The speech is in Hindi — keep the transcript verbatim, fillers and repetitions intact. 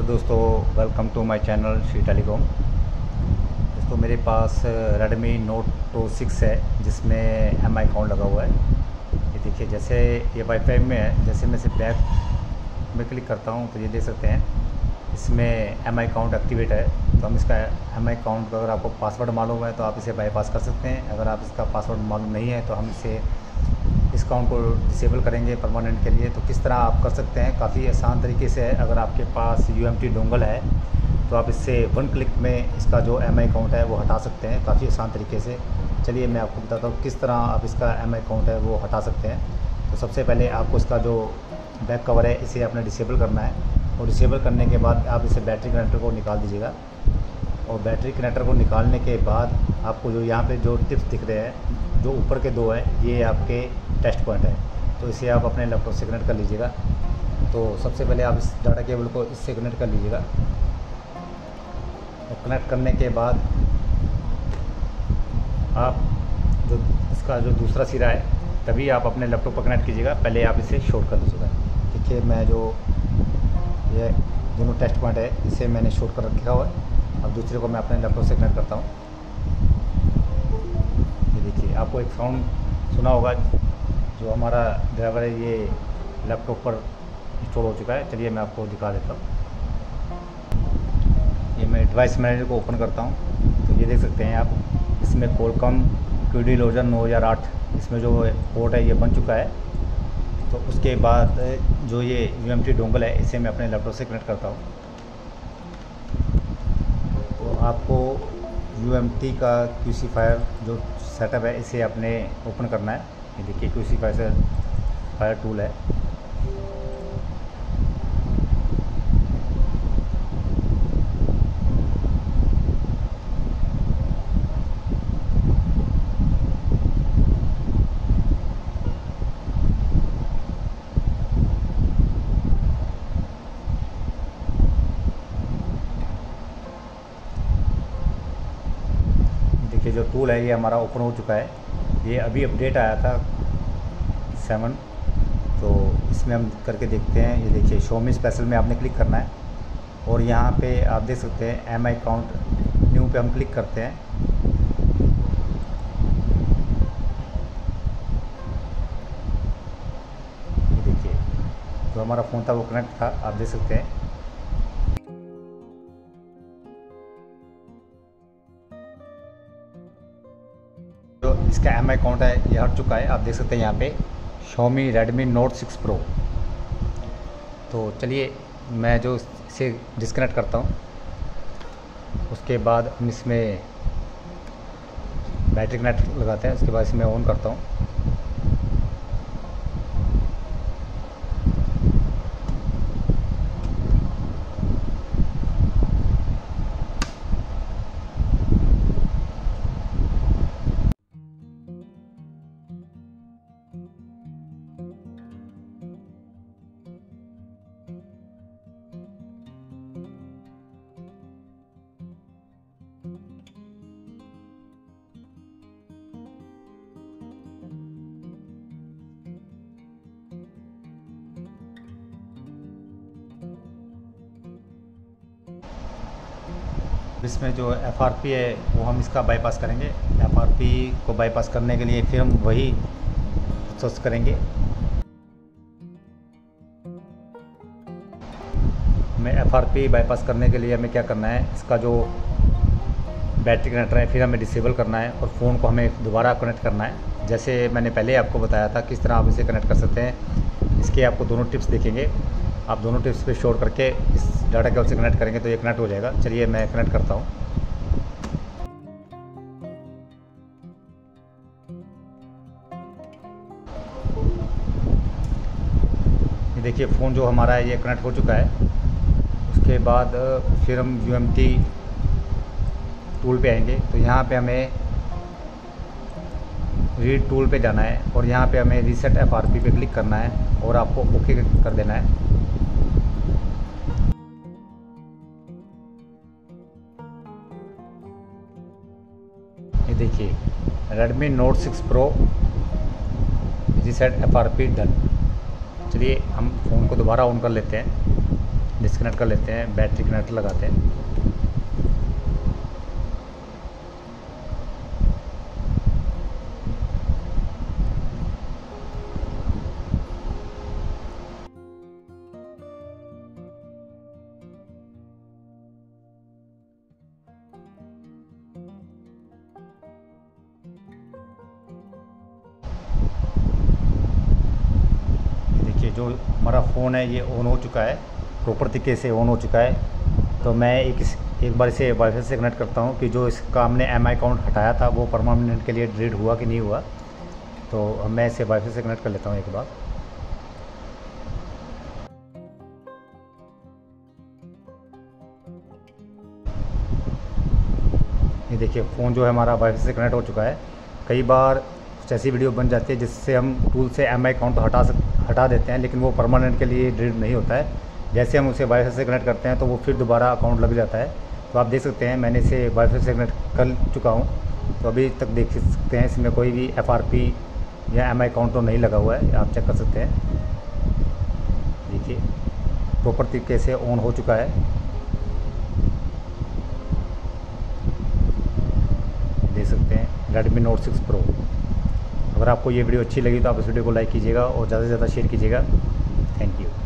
हेलो दोस्तों, welcome to my channel Shri telecom. दोस्तों मेरे पास रेडमी नोट प्रो सिक्स है जिसमें एम आई अकाउंट लगा हुआ है। ये देखिए, जैसे ये वाईफाई में है, जैसे मैं इसे बैक में क्लिक करता हूँ तो ये देख सकते हैं इसमें एम आई अकाउंट एक्टिवेट है। तो हम इसका एम आई अकाउंट का अगर आपको पासवर्ड मालूम है तो आप इसे बाईपास कर सकते हैं। अगर आप इसका पासवर्ड मालूम नहीं है तो हम इसे इस अकाउंट को डिसेबल करेंगे परमानेंट के लिए। तो किस तरह आप कर सकते हैं, काफ़ी आसान तरीके से है। अगर आपके पास यू एम टी डोंगल है तो आप इससे वन क्लिक में इसका जो एम आई अकाउंट है वो हटा सकते हैं, काफ़ी आसान तरीके से। चलिए मैं आपको बताता हूँ किस तरह आप इसका एम आई अकाउंट है वो हटा सकते हैं। तो सबसे पहले आपको इसका जो बैक कवर है इसे आपने डिसेबल करना है, और डिसेबल करने के बाद आप इसे बैटरी कनेक्टर को निकाल दीजिएगा। और बैटरी कनेक्टर को निकालने के बाद आपको जो यहाँ पे जो टिप्स दिख रहे हैं, जो ऊपर के दो है, ये आपके टेस्ट पॉइंट है, तो इसे आप अपने लैपटॉप से कनेक्ट कर लीजिएगा। तो सबसे पहले आप इस डाटा केबल को इससे कनेक्ट कर लीजिएगा, और कनेक्ट करने के बाद आप जो इसका जो दूसरा सिरा है तभी आप अपने लैपटॉप पर कनेक्ट कीजिएगा। पहले आप इसे शॉर्ट कर लीजिएगा। देखिए, मैं जो ये दोनों टेस्ट पॉइंट है इसे मैंने शॉर्ट कर रखा हुआ है। अब दूसरे को मैं अपने लैपटॉप से कनेक्ट करता हूँ। ये देखिए, आपको एक साउंड सुना होगा, जो हमारा ड्राइवर है ये लैपटॉप पर इंस्टॉल हो चुका है। चलिए मैं आपको दिखा देता हूँ। ये मैं डिवाइस मैनेजर को ओपन करता हूँ तो ये देख सकते हैं आप, इसमें कोलकॉम क्यूडी-लोजर नौ हज़ार आठ इसमें जो पोर्ट है ये बन चुका है। तो उसके बाद जो ये यू एम टी डोंगल है इसे मैं अपने लैपटॉप से कनेक्ट करता हूँ। तो आपको यू एम टी का क्यूसीफायर जो सेटअप है इसे आपने ओपन करना है। ये देखिए, क्यूसीफायर से फायर टूल है। देखिए, जो टूल है ये हमारा ओपन हो चुका है। ये अभी अपडेट आया था सेवन, तो इसमें हम करके देखते हैं। ये देखिए, शो मी स्पेशल में आपने क्लिक करना है, और यहाँ पे आप देख सकते हैं एम आई अकाउंट न्यू पे हम क्लिक करते हैं। ये देखिए, जो हमारा फ़ोन था वो कनेक्ट था, आप देख सकते हैं। जो इसका एम आई अकाउंट है ये हट चुका है, आप देख सकते हैं यहाँ पे Xiaomi Redmi Note six Pro। तो चलिए मैं जो इसे डिस्कनेक्ट करता हूँ, उसके बाद हम इसमें बैटरी कनेक्ट लगाते हैं। उसके बाद इसमें ऑन करता हूँ। इसमें जो एफ आर पी है वो हम इसका बाईपास करेंगे। एफ आर पी को बाईपास करने के लिए फिर हम वही प्रोसेस करेंगे। हमें एफ आर पी बाईपास करने के लिए हमें क्या करना है, इसका जो बैटरी कनेक्टर है फिर हमें डिसेबल करना है, और फ़ोन को हमें दोबारा कनेक्ट करना है। जैसे मैंने पहले आपको बताया था किस तरह आप इसे कनेक्ट कर सकते हैं। इसके आपको दोनों टिप्स देखेंगे। आप दोनों टिप्स पे शॉर्ट करके इस डाटा केबल से कनेक्ट करेंगे तो ये कनेक्ट हो जाएगा। चलिए मैं कनेक्ट करता हूँ। ये देखिए, फ़ोन जो हमारा है ये कनेक्ट हो चुका है। उसके बाद फिर हम यू एम टी टूल पे आएंगे, तो यहाँ पे हमें रीड टूल पे जाना है, और यहाँ पे हमें रीसेट एफ आर पी पे क्लिक करना है, और आपको ओके कर देना है। ये देखिए, Redmi Note six Pro reset F R P done. चलिए हम फ़ोन को दोबारा ऑन कर लेते हैं। डिस्कनेक्ट कर लेते हैं, बैटरी कनेक्टर लगाते हैं। जो हमारा फ़ोन है ये ऑन हो चुका है, प्रॉपर तरीके से ऑन हो चुका है। तो मैं एक इस एक बार इसे वाईफाई से कनेक्ट करता हूँ कि जो इसका हमने एम आई अकाउंट हटाया था वो परमानेंट के लिए डिलीट हुआ कि नहीं हुआ। तो मैं इसे वाईफाई से कनेक्ट कर लेता हूँ एक बार। ये देखिए फ़ोन जो है हमारा वाईफाई से कनेक्ट हो चुका है। कई बार कुछ ऐसी वीडियो बन जाती है जिससे हम टूल से एम आई अकाउंट तो हटा सक हटा देते हैं, लेकिन वो परमानेंट के लिए डिलीट नहीं होता है। जैसे हम उसे वाईफाई से कनेक्ट करते हैं तो वो फिर दोबारा अकाउंट लग जाता है। तो आप देख सकते हैं मैंने इसे वाईफाई से कनेक्ट कर चुका हूँ। तो अभी तक देख सकते हैं इसमें कोई भी एफ आर पी या एम आई अकाउंट तो नहीं लगा हुआ है, आप चेक कर सकते हैं। देखिए प्रॉपर तरीके से ऑन हो चुका है। देख सकते हैं रेडमी नोट सिक्स प्रो। अगर आपको ये वीडियो अच्छी लगी तो आप इस वीडियो को लाइक कीजिएगा और ज़्यादा से ज़्यादा शेयर कीजिएगा। Thank you.